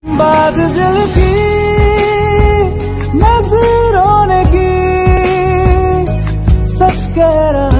बात दिल की नजरों ने की, सच कह रहा